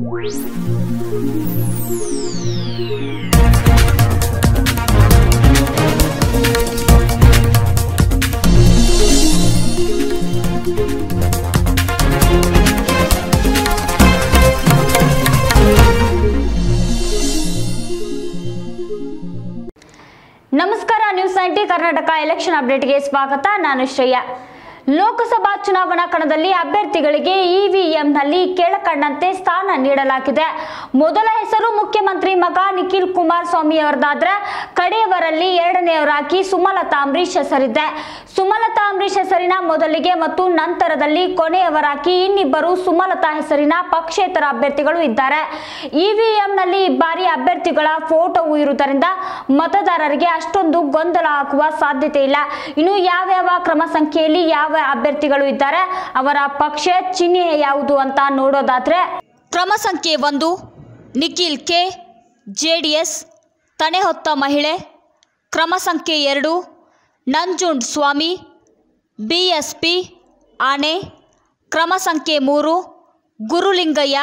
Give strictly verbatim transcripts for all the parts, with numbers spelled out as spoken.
ನಮಸ್ಕಾರ news ninety Karnataka election ಅಪ್ಡೇಟ್ಗೆ ಸ್ವಾಗತ. ನಾನು ಶ್ರೇಯಾ. ಲೋಕಸಭಾ ಚುನಾವಣಾ ಕಣದಲ್ಲಿ ಅಭ್ಯರ್ಥಿಗಳಿಗೆ ಇವಿಎಂನಲ್ಲಿ ಕೆಳಕಂಡಂತೆ ಸ್ಥಾನ ನೀಡಲಾಗಿದೆ. ಮೊದಲ ಹೆಸರು ಮುಖ್ಯಮಂತ್ರಿ ಮಗ ನಿಖಿಲ್ ಕುಮಾರಸ್ವಾಮಿ ಅವರದಾದ್ರೆ ಕಡೆಯವರಲ್ಲಿ ಎರಡನೆಯವರಾಗಿ ಸುಮಲತಾ ಅಂಬರೀಶ್ ಹೆಸರಿದೆ. ಸುಮಲತಾ ಅಂಬರೀಶ್ ಹೆಸರಿನ ಮೊದಲಿಗೆ ಮತ್ತು ನಂತರದಲ್ಲಿ ಕೊನೆಯವರಾಗಿ ಇನ್ನಿಬ್ಬರು ಸುಮಲತಾ ಹೆಸರಿನ ಪಕ್ಷೇತರ ಅಭ್ಯರ್ಥಿಗಳು ಇದ್ದಾರೆ. ಇವಿಎಂನಲ್ಲಿ ಈ ಬಾರಿ ಅಭ್ಯರ್ಥಿಗಳ ಫೋಟೋವು ಇರುವುದರಿಂದ ಮತದಾರರಿಗೆ ಅಷ್ಟೊಂದು ಗೊಂದಲ ಆಗುವ ಸಾಧ್ಯತೆ ಇಲ್ಲ. ಇನ್ನು ಯಾವ್ಯಾವ ಕ್ರಮ ಸಂಖ್ಯೆಯಲ್ಲಿ ಯಾವ ಅಭ್ಯರ್ಥಿಗಳು ಇದ್ದಾರೆ, ಅವರ ಪಕ್ಷ ಚಿಹ್ನೆ ಯಾವುದು ಅಂತ ನೋಡೋದಾದ್ರೆ, ಕ್ರಮ ಸಂಖ್ಯೆ ಒಂದು ನಿಖಿಲ್ ಕೆ, ಜೆಡಿಎಸ್, ತನೆ ಹೊತ್ತ ಮಹಿಳೆ. ಕ್ರಮ ಸಂಖ್ಯೆ ಎರಡು ನಂಜುಂಡ್ ಸ್ವಾಮಿ, ಬಿಎಸ್ಪಿ, ಆನೆ. ಕ್ರಮ ಸಂಖ್ಯೆ ಮೂರು ಗುರುಲಿಂಗಯ್ಯ,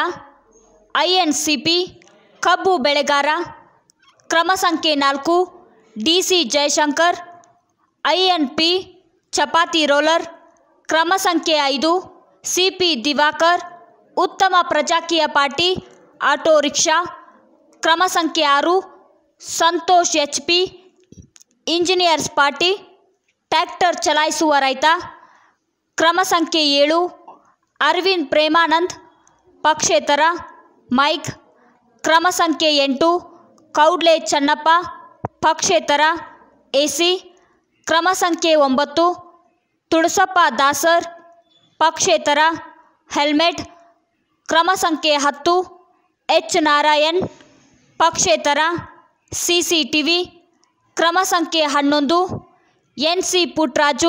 ಐಎನ್ಸಿಪಿ, ಕಬ್ಬು ಬೆಳೆಗಾರ. ಕ್ರಮ ಸಂಖ್ಯೆ ನಾಲ್ಕು DC Jayashankar, INP, chapati roller. ಕ್ರಮ ಸಂಖ್ಯೆ ಐದು ಸಿಪಿ ದಿವಾಕರ್, ಉತ್ತಮ ಪ್ರಜಾಕೀಯ ಪಾರ್ಟಿ, ಆಟೋ ರಿಕ್ಷಾ. ಕ್ರಮ ಸಂಖ್ಯೆ ಆರು Santosh H P, engineers party, tractor ಚಲಾಯಿಸುವ ರೈತ. ಕ್ರಮ ಸಂಖ್ಯೆ ಏಳು ಅರವಿಂದ್ ಪ್ರೇಮಾನಂದ್, ಪಕ್ಷೇತರ, ಮೈಕ್. ಕ್ರಮ ಸಂಖ್ಯೆ ಎಂಟು ಕೌಡ್ಲೆ ಚನ್ನಪ್ಪ, ಪಕ್ಷೇತರ, ಎಸಿ. ಕ್ರಮ ಸಂಖ್ಯೆ ಒಂಬತ್ತು ತುಳಸಪ್ಪ ದಾಸರ್, ಪಕ್ಷೇತರ, ಹೆಲ್ಮೆಟ್. ಕ್ರಮ ಸಂಖ್ಯೆ ಹತ್ತು ಎಚ್ ನಾರಾಯಣ್, ಪಕ್ಷೇತರ, ಸಿಸಿಟಿವಿ. ಕ್ರಮ ಸಂಖ್ಯೆ ಹನ್ನೊಂದು ಎನ್ ಸಿ ಪುಟ್ರಾಜು,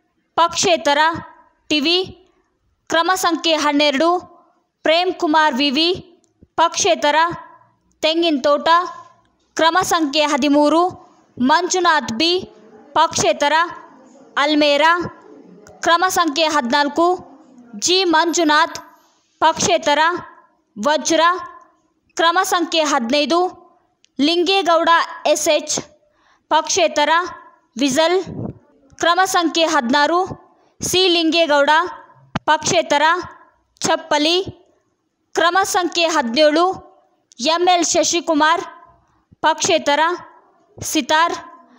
ಪಕ್ಷೇತರ, ಟಿವಿ. ಕ್ರಮ ಸಂಖ್ಯೆ ಹನ್ನೆರಡು ಪ್ರೇಮ್ ಕುಮಾರ್ ವಿವಿ, ಪಕ್ಷೇತರ, ತೆಂಗಿನ ತೋಟ. ಕ್ರಮ ಸಂಖ್ಯೆ ಹದಿಮೂರು ಮಂಜುನಾಥ್ ಬಿ, ಪಕ್ಷೇತರ, ಅಲ್ಮೇರಾ. ಕ್ರಮ ಸಂಖ್ಯೆ ಹದಿನಾಲ್ಕು ಜಿ ಮಂಜುನಾಥ್, ಪಕ್ಷೇತರ, ವಜ್ರ. ಕ್ರಮ ಸಂಖ್ಯೆ ಹದಿನೈದು ಲಿಂಗೇಗೌಡ ಎಸ್ ಎಚ್, ಪಕ್ಷೇತರ, ವಿಜಲ್. ಕ್ರಮ ಸಂಖ್ಯೆ ಹದಿನಾರು ಸಿ ಲಿಂಗೇಗೌಡ, ಪಕ್ಷೇತರ, ಚಪ್ಪಲಿ. ಕ್ರಮ ಸಂಖ್ಯೆ ಹದಿನೇಳು ಎಂ ಎಲ್ ಶಶಿಕುಮಾರ್, ಪಕ್ಷೇತರ, ಸಿತಾರ್.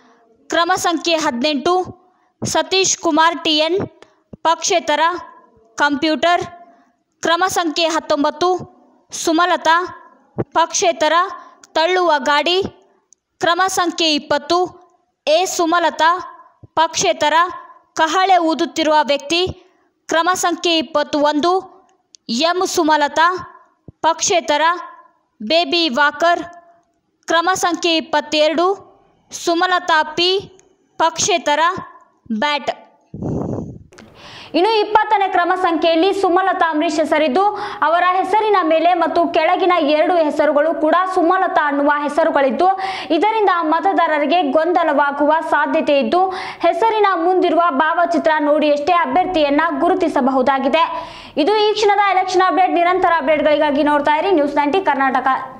ಕ್ರಮ ಸಂಖ್ಯೆ ಹದಿನೆಂಟು ಸತೀಶ್ ಕುಮಾರ್ ಟಿ ಎನ್, ಪಕ್ಷೇತರ, ಕಂಪ್ಯೂಟರ್. ಕ್ರಮ ಸಂಖ್ಯೆ ಹತ್ತೊಂಬತ್ತು ಸುಮಲತಾ, ಪಕ್ಷೇತರ, ತಳ್ಳುವ ಗಾಡಿ. ಕ್ರಮ ಸಂಖ್ಯೆ ಇಪ್ಪತ್ತು ಎ ಸುಮಲತಾ, ಪಕ್ಷೇತರ, ಕಹಳೆ ಊದುತ್ತಿರುವ ವ್ಯಕ್ತಿ. ಕ್ರಮ ಸಂಖ್ಯೆ ಇಪ್ಪತ್ತೊಂದು ಎಂ ಸುಮಲತಾ, ಪಕ್ಷೇತರ, ಬೇಬಿ ವಾಕರ್. ಕ್ರಮ ಸಂಖ್ಯೆ ಇಪ್ಪತ್ತೆರಡು ಸುಮಲತಾ ಪಿ, ಪಕ್ಷೇತರ, ಬ್ಯಾಟ್. ಇನ್ನು ಇಪ್ಪತ್ತನೇ ಕ್ರಮ ಸಂಖ್ಯೆಯಲ್ಲಿ ಸುಮಲತಾ ಅಂಬರೀಶ್ ಹೆಸರಿದ್ದು ಅವರ ಹೆಸರಿನ ಮೇಲೆ ಮತ್ತು ಕೆಳಗಿನ ಎರಡು ಹೆಸರುಗಳು ಕೂಡ ಸುಮಲತಾ ಅನ್ನುವ ಹೆಸರುಗಳಿದ್ದು ಇದರಿಂದ ಮತದಾರರಿಗೆ ಗೊಂದಲವಾಗುವ ಸಾಧ್ಯತೆ ಇದ್ದು ಹೆಸರಿನ ಮುಂದಿರುವ ಭಾವಚಿತ್ರ ನೋಡಿಯಷ್ಟೇ ಅಭ್ಯರ್ಥಿಯನ್ನ ಗುರುತಿಸಬಹುದಾಗಿದೆ. ಇದು ಈ ಕ್ಷಣದ ಎಲೆಕ್ಷನ್ ಅಪ್ಡೇಟ್. ನಿರಂತರ ಅಪ್ಡೇಟ್ಗಳಿಗಾಗಿ ನೋಡ್ತಾ ಇರಿ ನ್ಯೂಸ್ ನೈಂಟಿ ಕರ್ನಾಟಕ.